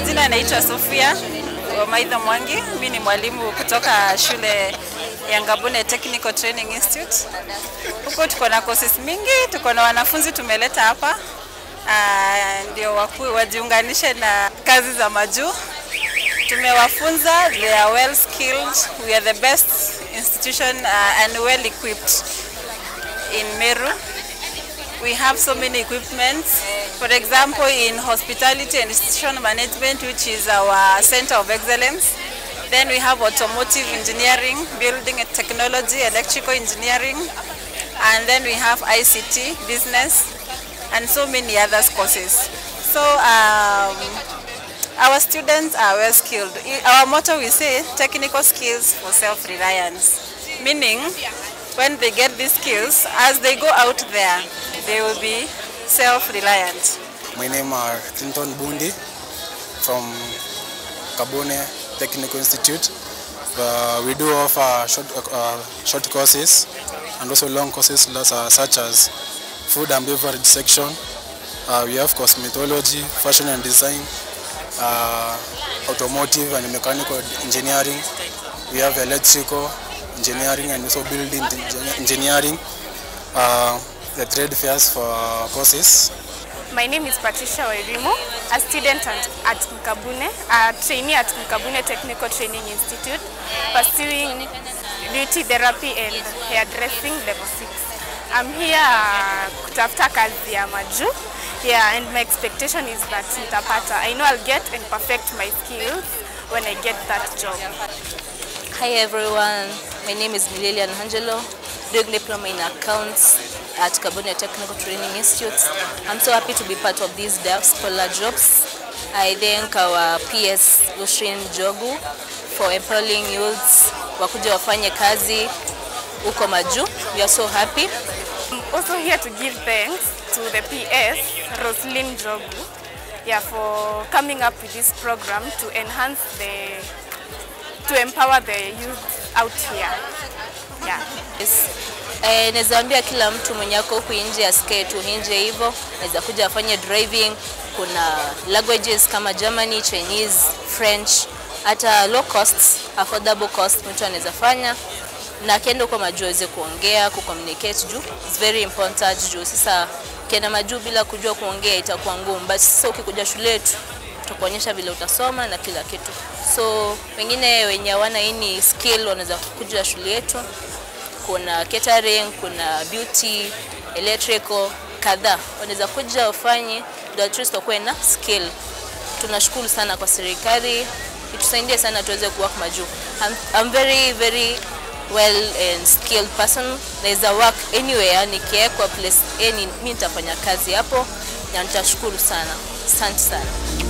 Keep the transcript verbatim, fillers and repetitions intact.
majina naitwa Sofia Maitha Mwangi. Mimi ni mwalimu kutoka shule ya Ngabune Technical Training Institute. Huko tuko na courses mingi, tuko na wanafunzi tumeleta hapa. Uh, ndio wakuu wajiunganishe na kazi za majuu. Tumewafunza, they are well skilled. We are the best institution uh, and well equipped in Meru. We have so many equipments. For example, in hospitality and institution management, which is our center of excellence. Then we have automotive engineering, building and technology, electrical engineering. And then we have I C T, business, and so many other courses. So um, our students are well skilled. Our motto, we say, technical skills for self-reliance. Meaning, when they get these skills, as they go out there, they will be self-reliant. My name is Clinton Bundi from Ngabune Technical Institute. Uh, we do offer short, uh, short courses and also long courses uh, such as food and beverage section. Uh, we have cosmetology, fashion and design, uh, automotive and mechanical engineering. We have electrical engineering and also building engineering. Uh, the trade fairs for courses. My name is Patricia Wairimu, a student at, at Ngabune, a trainee at Ngabune Technical Training Institute, pursuing beauty therapy and hairdressing level six. I'm here kutafuta kazi ya maju. Yeah, and my expectation is that nitapata. I know I'll get and perfect my skills when I get that job. Hi everyone, my name is Mililian Angelo, doing diploma in accounts at Ngabune Technical Training Institute. I'm so happy to be part of these scholar jobs. I thank our P S Lushin Jogu for empowering youths wakuja wafanye kazi uko maju. We are so happy. I'm also here to give thanks to the P S Roslyn Jogu, yeah, for coming up with this program to enhance the to empower the youth out here. Yeah. Yes. Eh, nazaambia kila mtu mwenye ako huku nje asikae tu nje hivyo, naweza kuja afanye driving. Kuna languages kama German, Chinese, French, hata low cost, affordable cost mtu anaweza fanya. Na kendo kwa majuzi kuongea, kucommunicate juu, it's very important juu. Sasa kena majuu bila kujua kuongea itakuwa ngumu, but sasa ukikuja shule yetu tutakuonyesha vile utasoma na kila kitu. So wengine wenye hawana hii skill wanaweza kuja shule yetu. Kuna catering, kuna beauty, electrical, kadhaa. Wanaweza kuja wafanye ndio at least wakuwe na skill. Tunashukuru sana kwa serikali, itusaidie sana tuweze kuwork majuu. I'm, I'm very very well and skilled person. Naweza work anywhere, nikiwekwa place any, mimi nitafanya kazi hapo na nitashukuru sana. Asante sana.